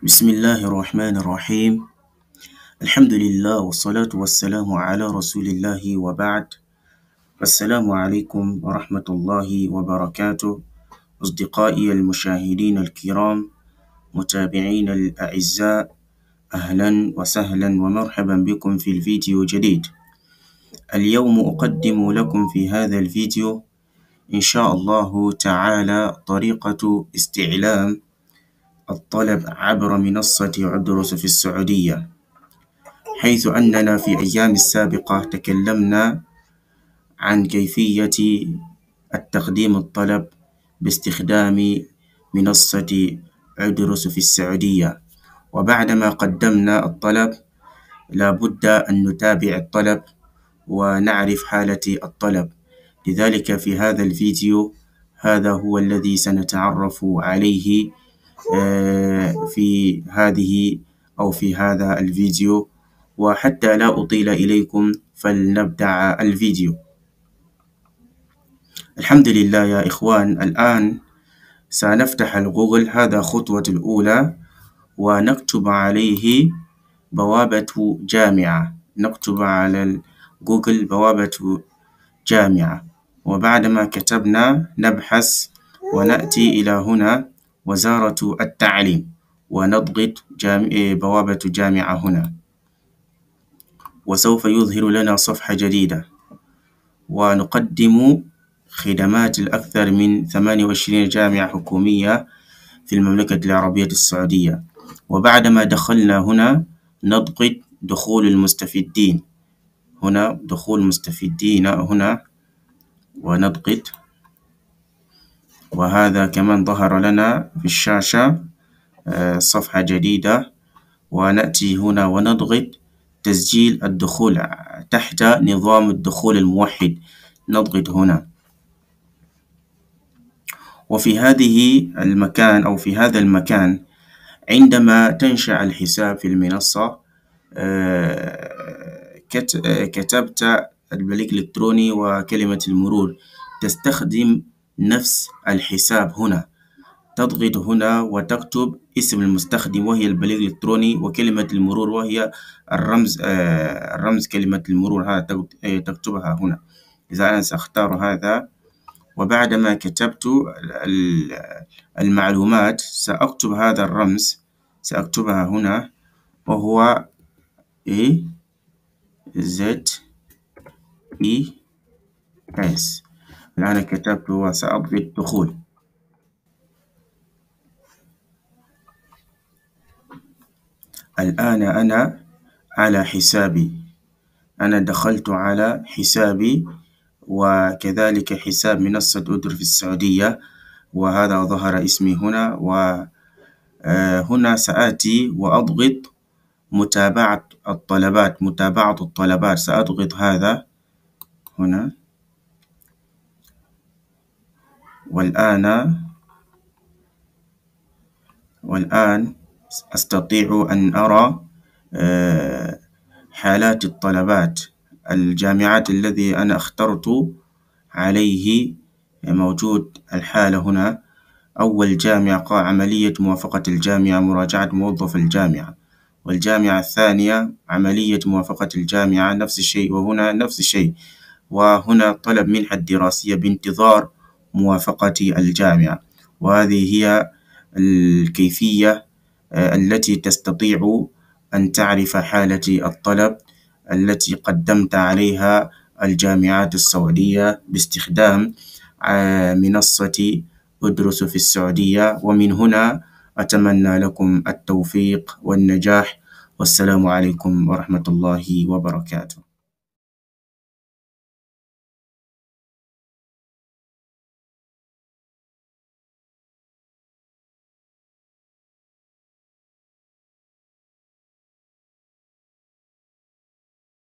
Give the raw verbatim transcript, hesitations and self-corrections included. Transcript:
بسم الله الرحمن الرحيم. الحمد لله والصلاة والسلام على رسول الله وبعد. السلام عليكم ورحمة الله وبركاته. أصدقائي المشاهدين الكرام، متابعين الأعزاء، أهلا وسهلا ومرحبا بكم في الفيديو جديد. اليوم أقدم لكم في هذا الفيديو إن شاء الله تعالى طريقة استعلام الطلب عبر منصة أدرس في السعودية، حيث أننا في أيام السابقة تكلمنا عن كيفية التقديم الطلب باستخدام منصة أدرس في السعودية. وبعدما قدمنا الطلب لابد أن نتابع الطلب ونعرف حالة الطلب. لذلك في هذا الفيديو هذا هو الذي سنتعرف عليه في هذه أو في هذا الفيديو. وحتى لا أطيل إليكم فلنبدأ الفيديو. الحمد لله يا إخوان، الآن سنفتح الجوجل، هذا خطوة الأولى، ونكتب عليه بوابة جامعة. نكتب على جوجل بوابة جامعة، وبعدما كتبنا نبحث ونأتي إلى هنا وزارة التعليم ونضغط جام... بوابة جامعة هنا، وسوف يظهر لنا صفحة جديدة، ونقدم خدمات الأكثر من ثمانية وعشرين جامعة حكومية في المملكة العربية السعودية. وبعدما دخلنا هنا نضغط دخول المستفيدين، هنا دخول المستفيدين هنا ونضغط، وهذا كمان ظهر لنا في الشاشة صفحة جديدة. ونأتي هنا ونضغط تسجيل الدخول تحت نظام الدخول الموحد، نضغط هنا. وفي هذه المكان أو في هذا المكان عندما تنشأ الحساب في المنصة كتبت البريد الإلكتروني وكلمة المرور، تستخدم نفس الحساب هنا، تضغط هنا وتكتب اسم المستخدم وهي البريد الإلكتروني، وكلمة المرور وهي الرمز الرمز كلمة المرور، هذا تكتبها هنا. إذا أنا سأختار هذا، وبعدما كتبت المعلومات سأكتب هذا الرمز، سأكتبها هنا وهو A Z E S. الآن كتبت وسأضغط دخول. الآن أنا على حسابي، أنا دخلت على حسابي وكذلك حساب منصة أدرس في السعودية، وهذا ظهر اسمي هنا. وهنا سآتي وأضغط متابعة الطلبات، متابعة الطلبات، سأضغط هذا هنا. والآن والآن أستطيع أن أرى حالات الطلبات. الجامعات الذي أنا اخترت عليه موجود الحالة هنا. أول جامعة عملية موافقة الجامعة، مراجعة موظف الجامعة. والجامعة الثانية عملية موافقة الجامعة، نفس الشيء، وهنا نفس الشيء. وهنا طلب منحة دراسية بانتظار موافقة الجامعة. وهذه هي الكيفية التي تستطيع أن تعرف حالة الطلب التي قدمت عليها الجامعات السعودية باستخدام منصة أدرس في السعودية. ومن هنا أتمنى لكم التوفيق والنجاح، والسلام عليكم ورحمة الله وبركاته.